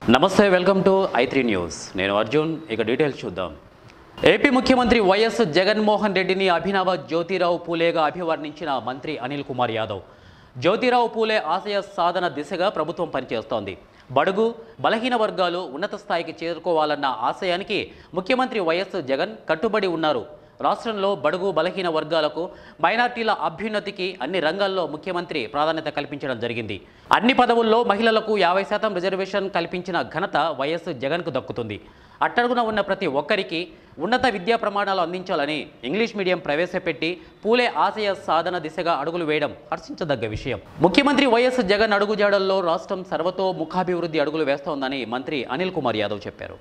నమస్తే, welcome to i3 news. నేను అర్జున్. ఇక డీటెయిల్స్ చూద్దాం. ఏపీ ముఖ్యమంత్రి వైఎస్ జగన్మోహన్ రెడ్డిని అభినవ జ్యోతిరావు పూలేగా అభివర్ణించిన మంత్రి అనిల్ కుమార్ యాదవ్. జ్యోతిరావు పూలే ఆశయ సాధన దిశగా ప్రభుత్వం పనిచేస్తోంది. బడుగు బలహీన వర్గాలు ఉన్నత స్థాయికి చేరుకోవాలన్న ఆశయానికి ముఖ్యమంత్రి వైఎస్ జగన్ కట్టుబడి ఉన్నారు. రాష్ట్రంలో బడుగు బలహీన వర్గాలకు, మైనార్టీల అభ్యున్నతికి అన్ని రంగాల్లో ముఖ్యమంత్రి ప్రాధాన్యత కల్పించడం జరిగింది. అన్ని పదవుల్లో మహిళలకు 50% రిజర్వేషన్ కల్పించిన ఘనత వైఎస్ జగన్కు దక్కుతుంది. అట్టడుగున ఉన్న ప్రతి ఒక్కరికి ఉన్నత విద్యా ప్రమాణాలు అందించాలని ఇంగ్లీష్ మీడియం ప్రవేశపెట్టి పూలే ఆశయ సాధన దిశగా అడుగులు వేయడం హర్షించదగ్గ విషయం. ముఖ్యమంత్రి వైఎస్ జగన్ అడుగుజాడల్లో రాష్ట్రం సర్వతో ముఖాభివృద్ధి అడుగులు వేస్తోందని మంత్రి అనిల్ కుమార్ యాదవ్ చెప్పారు.